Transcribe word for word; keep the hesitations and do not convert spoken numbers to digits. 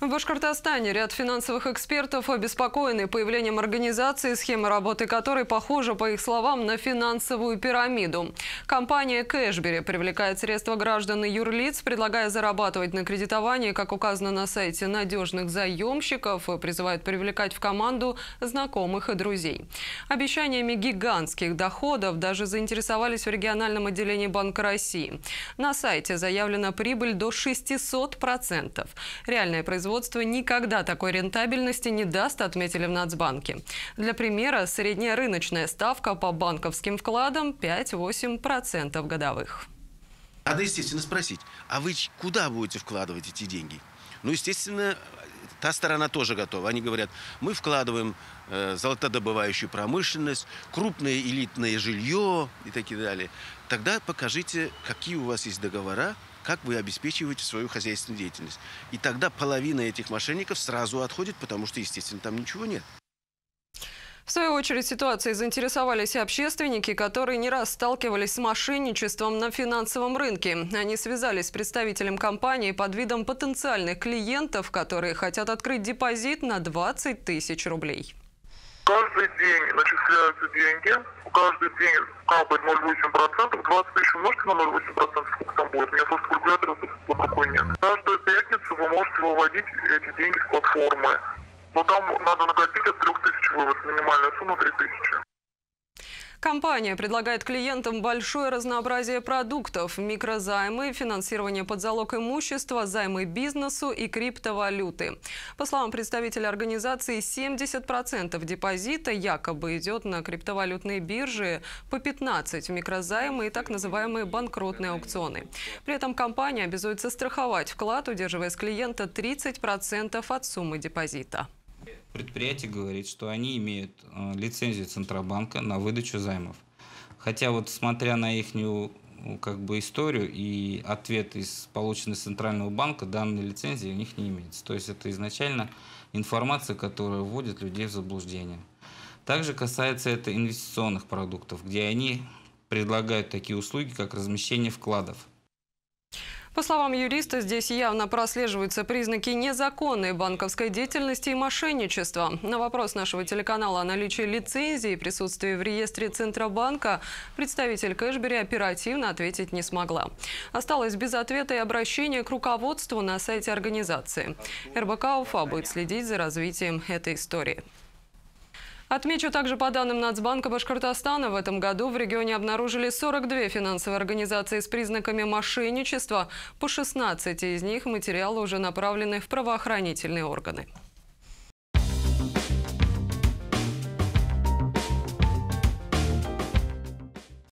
В Башкортостане ряд финансовых экспертов обеспокоены появлением организации, схема работы которой похожа, по их словам, на финансовую пирамиду. Компания «Кэшбери» привлекает средства граждан и юрлиц, предлагая зарабатывать на кредитовании, как указано на сайте, надежных заемщиков, и призывает привлекать в команду знакомых и друзей. Обещаниями гигантских доходов даже заинтересовались в региональном отделении Банка России. На сайте заявлена прибыль до шестисот процентов. Реальное производство никогда такой рентабельности не даст, отметили в Нацбанке. Для примера, средняя рыночная ставка по банковским вкладам пять-восемь процентов годовых. Надо, естественно, спросить, а вы куда будете вкладывать эти деньги? Ну, естественно, та сторона тоже готова. Они говорят, мы вкладываем э, золотодобывающую промышленность, крупное элитное жилье и так далее. Тогда покажите, какие у вас есть договора, как вы обеспечиваете свою хозяйственную деятельность. И тогда половина этих мошенников сразу отходит, потому что, естественно, там ничего нет. В свою очередь ситуацией заинтересовались и общественники, которые не раз сталкивались с мошенничеством на финансовом рынке. Они связались с представителем компании под видом потенциальных клиентов, которые хотят открыть депозит на двадцать тысяч рублей. Каждый день начисляются деньги, каждый день капает ноль целых восемь десятых процента, двадцать тысяч умножьте на ноль целых восемь десятых процента, сколько там будет. У меня просто калькулятора под рукой нет. Каждую пятницу вы можете выводить эти деньги с платформы. Но там надо накопить от трёх тысяч вывод, минимальная сумма три тысячи. Компания предлагает клиентам большое разнообразие продуктов: микрозаймы, финансирование под залог имущества, займы бизнесу и криптовалюты. По словам представителя организации, семьдесят процентов депозита якобы идет на криптовалютные биржи, по пятнадцать процентов в микрозаймы и так называемые банкротные аукционы. При этом компания обязуется страховать вклад, удерживая с клиента тридцать процентов от суммы депозита. Предприятие говорит, что они имеют э, лицензию Центробанка на выдачу займов. Хотя вот смотря на их как бы историю и ответ из полученный из Центрального банка, данной лицензии у них не имеется. То есть это изначально информация, которая вводит людей в заблуждение. Также касается это инвестиционных продуктов, где они предлагают такие услуги, как размещение вкладов. По словам юриста, здесь явно прослеживаются признаки незаконной банковской деятельности и мошенничества. На вопрос нашего телеканала о наличии лицензии и присутствии в реестре Центробанка представитель Кэшбери оперативно ответить не смогла. Осталось без ответа и обращение к руководству на сайте организации. эр бэ ка Уфа будет следить за развитием этой истории. Отмечу также, по данным Нацбанка Башкортостана, в этом году в регионе обнаружили сорок две финансовые организации с признаками мошенничества. По шестнадцати из них материалы уже направлены в правоохранительные органы.